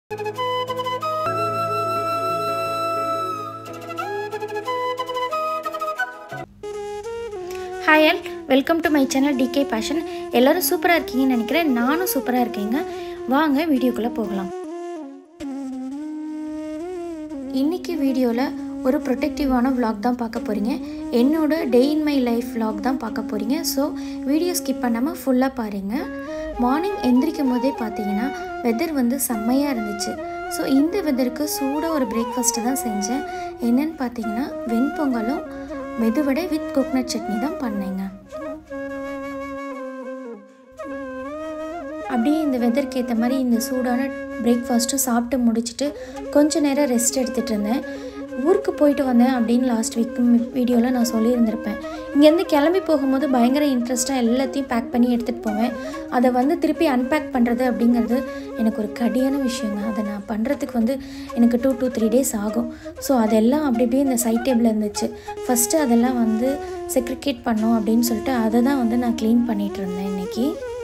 Hi all, welcome to my channel DK Passion. எல்லாரும் சூப்பரா இருக்கீங்கன்னு நினைக்கிறேன். நானும் சூப்பரா இருக்கேங்க. வாங்க வீடியோக்குள்ள போகலாம். இன்னைக்கு வீடியோல ஒரு ப்ரொடெக்டிவான vlog தான் பார்க்க போறீங்க. என்னோட day in my life vlog தான் பார்க்க போறீங்க. சோ வீடியோ ஸ்கிப் பண்ணாம ஃபுல்லா பாருங்க. மார்னிங் எந்திரிக்கும் போதே பாத்தீங்கன்னா வெதர் வந்து செம்மையா இருந்துச்சு. சோ இந்த வெதருக்கு சூடா ஒரு பிரேக்ஃபாஸ்ட் தான் செஞ்சேன். என்னன்னு பாத்தீங்கன்னா வெண்பொங்கலும் மெதுவடை வித் கோகனட் சட்னி தான் பண்ணேங்க. அப்படியே இந்த வெதருக்கு ஏற்ற மாதிரி இந்த சூடான பிரேக்ஃபாஸ்ட்டும் சாப்பிட்டு முடிச்சுட்டு கொஞ்ச நேரம் ரெஸ்ட் எடுத்துகிட்டு இருந்தேன். ஊருக்கு போயிட்டு வந்தேன் அப்படின்னு லாஸ்ட் வீக் வீடியோவில் நான் சொல்லியிருந்திருப்பேன். இங்கேருந்து கிளம்பி போகும்போது பயங்கர இன்ட்ரெஸ்ட்டாக எல்லாத்தையும் பேக் பண்ணி எடுத்துகிட்டு போவேன். அதை வந்து திருப்பி அன்பேக் பண்ணுறது அப்படிங்கிறது எனக்கு ஒரு கடியான விஷயங்க. அதை நான் பண்ணுறதுக்கு வந்து எனக்கு 2 to 3 days ஆகும். ஸோ அதெல்லாம் அப்படி அப்படியே இந்த சைட் டேபிள் இருந்துச்சு. ஃபஸ்ட்டு அதெல்லாம் வந்து செக்ரிகேட் பண்ணோம் அப்படின்னு சொல்லிட்டு அதை தான் வந்து நான் க்ளீன் பண்ணிகிட்டு இருந்தேன் இன்றைக்கி.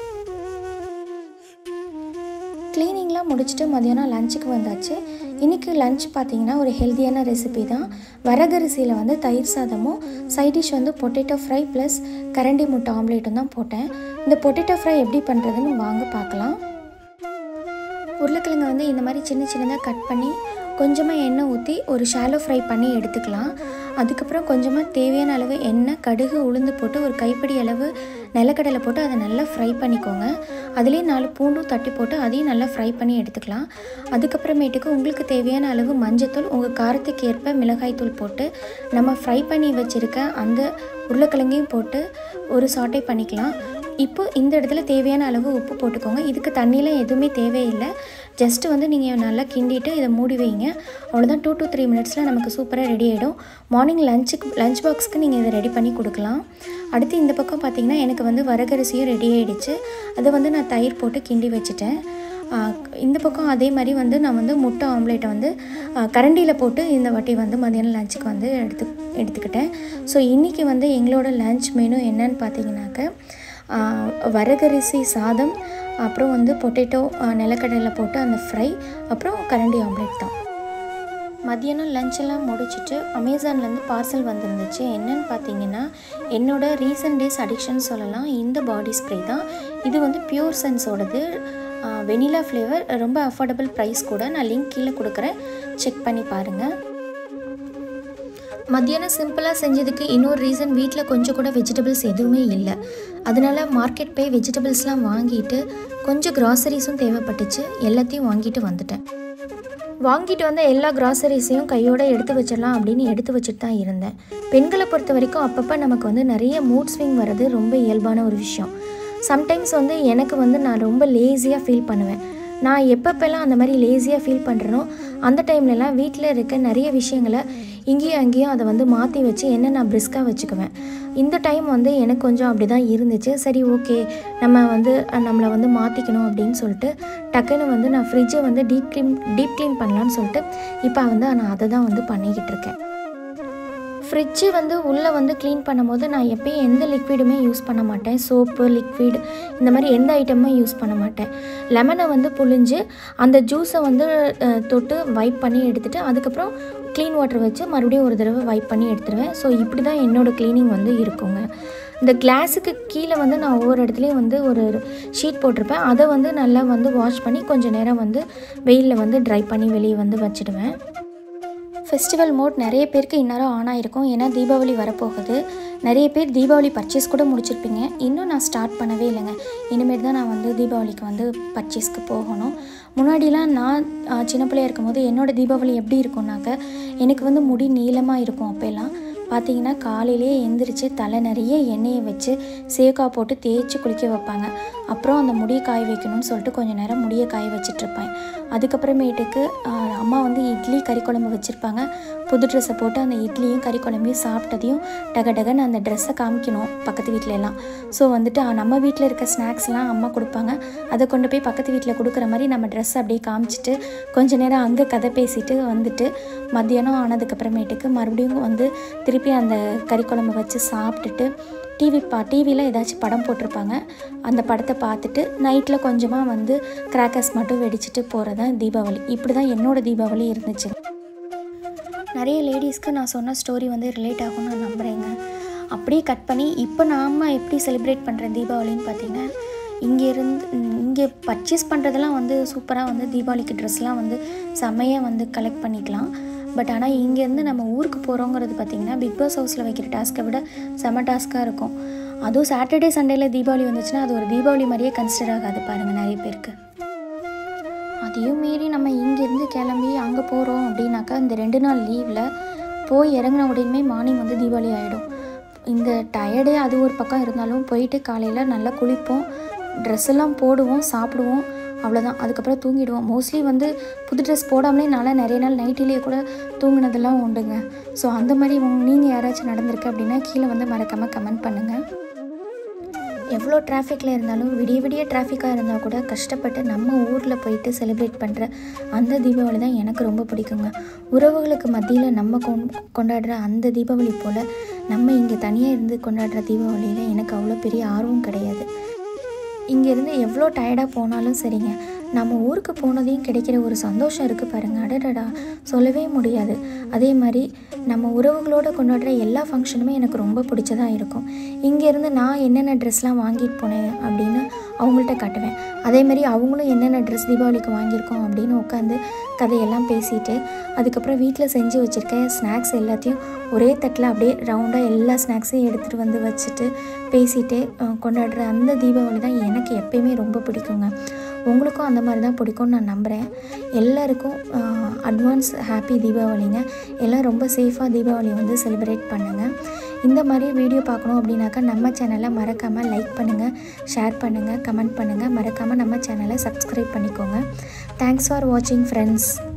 க்ளீனிங்லாம் முடிச்சுட்டு மதியானம் லஞ்சுக்கு வந்தாச்சு. இன்றைக்கி லஞ்ச் பார்த்திங்கன்னா ஒரு ஹெல்த்தியான ரெசிபி தான். வரகரிசியில் வந்து தயிர் சாதமும் சைட் டிஷ் வந்து பொட்டேட்டோ ஃப்ரை ப்ளஸ் கரண்டி முட்டை ஆம்லேட்டும் தான் போட்டேன். இந்த பொட்டேட்டோ ஃப்ரை எப்படி பண்ணுறதுன்னு வாங்க பார்க்கலாம். உருளைக்கிழங்கு வந்து இந்த மாதிரி சின்ன சின்னதாக கட் பண்ணி கொஞ்சமாக எண்ணெய் ஊற்றி ஒரு ஷாலோ ஃப்ரை பண்ணி எடுத்துக்கலாம். அதுக்கப்புறம் கொஞ்சமாக தேவையான அளவு எண்ணெய், கடுகு, உளுந்து போட்டு ஒரு கைப்பிடி அளவு நிலக்கடலை போட்டு அதை நல்லா ஃப்ரை பண்ணிக்கோங்க. அதுலேயே 4 பூண்டும் தட்டி போட்டு அதையும் நல்லா ஃப்ரை பண்ணி எடுத்துக்கலாம். அதுக்கப்புறமேட்டுக்கு உங்களுக்கு தேவையான அளவு மஞ்சத்தூள், உங்கள் காரத்துக்கு ஏற்ப மிளகாய்த்தூள் போட்டு நம்ம ஃப்ரை பண்ணி வச்சுருக்க அந்த உருளைக்கிழங்கையும் போட்டு ஒரு சாட்டை பண்ணிக்கலாம். இப்போ இந்த இடத்துல தேவையான அளவு உப்பு போட்டுக்கோங்க. இதுக்கு தண்ணியெலாம் எதுவுமே தேவையில்லை. ஜஸ்ட்டு வந்து நீங்கள் நல்லா கிண்டிட்டு இதை மூடி வைங்க. அவ்வளோதான். 2 to 3 minutesல நமக்கு சூப்பராக ரெடி ஆகிடும். மார்னிங் லஞ்ச் பாக்ஸ்க்கு நீங்கள் இதை ரெடி பண்ணி கொடுக்கலாம். அடுத்து இந்த பக்கம் பார்த்திங்கன்னா எனக்கு வந்து வரகரிசியும் ரெடி ஆகிடுச்சு. அதை வந்து நான் தயிர் போட்டு கிண்டி வச்சுட்டேன். இந்த பக்கம் அதே மாதிரி வந்து நான் வந்து முட்டை ஆம்லேட்டை வந்து கரண்டியில் போட்டு இந்த வாட்டி வந்து மதியானம் லஞ்சுக்கு வந்து எடுத்துக்கிட்டேன். ஸோ இன்றைக்கி வந்து எங்களோட லஞ்ச் மெனு என்னன்னு பார்த்தீங்கன்னாக்க வரகரிசி சாதம், அப்புறம் வந்து பொட்டேட்டோ நிலக்கடலை போட்டு அந்த ஃப்ரை, அப்புறம் கரண்டி ஆம்லேட் தான். மதியானம் லஞ்செல்லாம் முடிச்சுட்டு அமேசான்லேருந்து பார்சல் வந்துருந்துச்சு. என்னென்னு பார்த்தீங்கன்னா என்னோட ரீசன்ட் டேஸ் அடிக்ஷன் சொல்லலாம். இந்த பாடி ஸ்ப்ரே தான். இது வந்து பியூர் சென்ஸோடது, வெனிலா ஃப்ளேவர், ரொம்ப அஃபோர்டபுள் ப்ரைஸ் கூட. நான் லிங்க் கீழே கொடுக்குறேன், செக் பண்ணி பாருங்கள். மத்தியானம் சிம்பிளாக செஞ்சதுக்கு இன்னொரு ரீசன், வீட்டில் கொஞ்சம் கூட வெஜிடபிள்ஸ் எதுவுமே இல்லை. அதனால் மார்க்கெட் போய் வெஜிடபிள்ஸ்லாம் வாங்கிட்டு கொஞ்சம் க்ராசரிஸும் தேவைப்பட்டுச்சு. எல்லாத்தையும் வாங்கிட்டு வந்துட்டேன். வாங்கிட்டு வந்த எல்லா க்ராசரிஸையும் கையோடு எடுத்து வச்சிடலாம் அப்படின்னு எடுத்து வச்சுட்டு தான் இருந்தேன். பெண்களை பொறுத்த வரைக்கும் அப்பப்போ நமக்கு வந்து நிறைய மூட் ஸ்விங் வர்றது ரொம்ப இயல்பான ஒரு விஷயம். சம்டைம்ஸ் வந்து எனக்கு வந்து நான் ரொம்ப லேசியாக ஃபீல் பண்ணுவேன். நான் எப்பப்பெல்லாம் அந்த மாதிரி லேசியாக ஃபீல் பண்ணுறேனோ அந்த டைம்லலாம் வீட்டில் இருக்க நிறைய விஷயங்களை இங்கேயும் அங்கேயும் அதை வந்து மாற்றி வச்சு என்ன நான் பிரிஸ்காக வச்சுக்குவேன். இந்த டைம் வந்து எனக்கு கொஞ்சம் அப்படி தான் இருந்துச்சு. சரி, ஓகே, நம்ம வந்து நம்மளை வந்து மாற்றிக்கணும் அப்படின்னு சொல்லிட்டு டக்குன்னு வந்து நான் ஃப்ரிட்ஜை வந்து டீப் க்ளீன் பண்ணலான்னு சொல்லிட்டு இப்போ வந்து நான் அதை தான் வந்து பண்ணிக்கிட்டு இருக்கேன். ஃப்ரிட்ஜு வந்து உள்ளே வந்து க்ளீன் பண்ணும்போது நான் எப்போயும் எந்த லிக்விடுமே யூஸ் பண்ண மாட்டேன். சோப்பு, லிக்விட், இந்த மாதிரி எந்த ஐட்டமும் யூஸ் பண்ண மாட்டேன். லெமனை வந்து புழிஞ்சு அந்த ஜூஸை வந்து தொட்டு வைப் பண்ணி எடுத்துகிட்டு அதுக்கப்புறம் க்ளீன் வாட்டர் வச்சு மறுபடியும் ஒரு தடவை வைப் பண்ணி எடுத்துருவேன். ஸோ இப்படி தான் என்னோடய க்ளீனிங் வந்து இருக்குங்க. இந்த கிளாஸுக்கு கீழே வந்து நான் ஒவ்வொரு இடத்துலையும் வந்து ஒரு ஷீட் போட்டிருப்பேன். அதை வந்து நல்லா வந்து வாஷ் பண்ணி கொஞ்சம் நேரம் வந்து வெயிலில் வந்து ட்ரை பண்ணி வெளியே வந்து வச்சுடுவேன். ஃபெஸ்டிவல் மோட் நிறைய பேருக்கு இந்நேரம் ஆன் ஆகிருக்கும். ஏன்னா தீபாவளி வரப்போகுது. நிறைய பேர் தீபாவளி பர்ச்சேஸ் கூட முடிச்சிருப்பீங்க. இன்னும் நான் ஸ்டார்ட் பண்ணவே இல்லைங்க. இனிமேல் தான் நான் வந்து தீபாவளிக்கு வந்து பர்ச்சேஸ்க்கு போகணும். முன்னாடிலாம் நான் சின்ன பிள்ளையாக இருக்கும்போது என்னோடய தீபாவளி எப்படி இருக்கும்னாக்க எனக்கு வந்து முடி நீளமாக இருக்கும். அப்போல்லாம் பார்த்திங்கன்னா காலையிலே எந்திரிச்சு தலை நிறைய எண்ணெயை வச்சு சேவக்காய் போட்டு தேய்ச்சி குளிக்க வைப்பாங்க. அப்புறம் அந்த முடியை காய வைக்கணும்னு சொல்லிட்டு கொஞ்சம் நேரம் முடியை காய வச்சிட்ருப்பேன். அதுக்கப்புறமேட்டுக்கு அம்மா வந்து இட்லி கறி குழம்பு வச்சுருப்பாங்க. புது ட்ரெஸ்ஸை போட்டு அந்த இட்லியும் கறி குழம்பையும் சாப்பிட்டதையும் டகன்னு அந்த ட்ரெஸ்ஸை காமிக்கணும் பக்கத்து வீட்டில் எல்லாம். ஸோ வந்துட்டு நம்ம வீட்டில் இருக்க ஸ்நாக்ஸ்லாம் அம்மா கொடுப்பாங்க. அதை கொண்டு போய் பக்கத்து வீட்டில் கொடுக்குற மாதிரி நம்ம ட்ரெஸ்ஸை அப்படியே காமிச்சிட்டு கொஞ்சம் நேரம் அங்கே கதை பேசிட்டு வந்துட்டு மத்தியானம் ஆனதுக்கப்புறமேட்டுக்கு மறுபடியும் வந்து திருப்பி அந்த கறி குழம்பு வச்சு சாப்பிட்டுட்டு டிவியில் ஏதாச்சும் படம் போட்டிருப்பாங்க, அந்த படத்தை பார்த்துட்டு நைட்டில் கொஞ்சமாக வந்து கிராக்கர்ஸ் மட்டும் வெடிச்சிட்டு போகிறது தான் தீபாவளி. இப்படி தான் என்னோடய தீபாவளி இருந்துச்சு. நிறைய லேடிஸ்க்கு நான் சொன்ன ஸ்டோரி வந்து ரிலேட் ஆகும்னு நான் நம்புகிறேங்க. அப்படியே கட் பண்ணி இப்போ நாம் எப்படி செலிப்ரேட் பண்ணுறேன் தீபாவளின்னு பார்த்திங்கன்னா, இங்கே பர்ச்சேஸ் பண்ணுறதெல்லாம் வந்து சூப்பராக வந்து தீபாவளிக்கு ட்ரெஸ்லாம் வந்து செம்மையாக வந்து கலெக்ட் பண்ணிக்கலாம். பட் ஆனால் இங்கேருந்து நம்ம ஊருக்கு போகிறோங்கிறது பார்த்திங்கன்னா பிக் பாஸ் ஹவுஸில் வைக்கிற டாஸ்க்கை விட செம்ம டாஸ்க்காக இருக்கும். அதுவும் சாட்டர்டே சண்டேயில் தீபாவளி வந்துச்சுன்னா அது ஒரு தீபாவளி மாதிரியே கன்சிடர் ஆகாது பாருங்கள் நிறைய பேருக்கு. அதையும் மீறி நம்ம இங்கேருந்து கிளம்பி அங்கே போகிறோம் அப்படின்னாக்கா இந்த 2 நாள் லீவில் போய் இறங்கின உடனே மார்னிங் வந்து தீபாவளி ஆகிடும். இந்த டயர்டே அது ஒரு பக்கம் இருந்தாலும் போயிட்டு காலையில் நல்லா குளிப்போம், ட்ரெஸ் எல்லாம் போடுவோம், சாப்பிடுவோம், அவ்வளோதான். அதுக்கப்புறம் தூங்கிடுவோம். மோஸ்ட்லி வந்து புது ட்ரெஸ் போடாமலே நான் நிறைய நாள் நைட்டிலேயே கூட தூங்கினதெல்லாம் உண்டுங்க. ஸோ அந்த மாதிரி நீங்கள் யாராச்சும் நடந்திருக்கு அப்படின்னா கீழே வந்து மறக்காமல் கமெண்ட் பண்ணுங்கள். எவ்வளோ டிராஃபிக்கில் இருந்தாலும் விடிய டிராஃபிக்காக இருந்தால் கூட கஷ்டப்பட்டு நம்ம ஊரில் போயிட்டு செலிப்ரேட் பண்ணுற அந்த தீபாவளி தான் எனக்கு ரொம்ப பிடிக்குங்க. உறவுகளுக்கு மத்தியில் நம்ம கொண்டாடுற அந்த தீபாவளி போல் நம்ம இங்கே தனியாக இருந்து கொண்டாடுற தீபாவளியில் எனக்கு அவ்வளோ பெரிய ஆர்வம் கிடையாது. இங்கேருந்து எவ்வளோ டயர்டாக போனாலும் சரிங்க, நம்ம ஊருக்கு போனதையும் கிடைக்கிற ஒரு சந்தோஷம் இருக்குது பாருங்கள், அடடடா சொல்லவே முடியாது. அதே மாதிரி நம்ம உறவுகளோடு கொண்டாடுற எல்லா ஃபங்க்ஷனுமே எனக்கு ரொம்ப பிடிச்சதாக இருக்கும். இங்கேருந்து நான் என்னென்ன ட்ரெஸ்லாம் வாங்கிட்டு போனேன் அப்படின்னு அவங்கள்ட்ட காட்டுவேன். அதேமாதிரி அவங்களும் என்னென்ன ட்ரெஸ் தீபாவளிக்கு வாங்கியிருக்கோம் அப்படின்னு உட்காந்து கதையெல்லாம் பேசிட்டு, அதுக்கப்புறம் வீட்டில் செஞ்சு வச்சுருக்க ஸ்நாக்ஸ் எல்லாத்தையும் ஒரே தட்டில் அப்படியே ரவுண்டாக எல்லா ஸ்நாக்ஸையும் எடுத்துகிட்டு வந்து வச்சுட்டு பேசிகிட்டு கொண்டாடுற அந்த தீபாவளி தான் எனக்கு எப்பயுமே ரொம்ப பிடிக்குங்க. உங்களுக்கும் அந்த மாதிரி தான் பிடிக்கும்னு நான் நம்புகிறேன். எல்லாருக்கும் அட்வான்ஸ் ஹாப்பி தீபாவளிங்க. எல்லாம் ரொம்ப சேஃபாக தீபாவளி வந்து செலிப்ரேட் பண்ணுங்கள். இந்த மாதிரி வீடியோ பார்க்கணும் அப்படின்னாக்கா நம்ம சேனலை மறக்காமல் லைக் பண்ணுங்கள், ஷேர் பண்ணுங்கள், கமெண்ட் பண்ணுங்கள். மறக்காமல் நம்ம சேனலை சப்ஸ்கிரைப் பண்ணிக்கோங்க. தேங்க்ஸ் ஃபார் வாட்சிங் ஃப்ரெண்ட்ஸ்.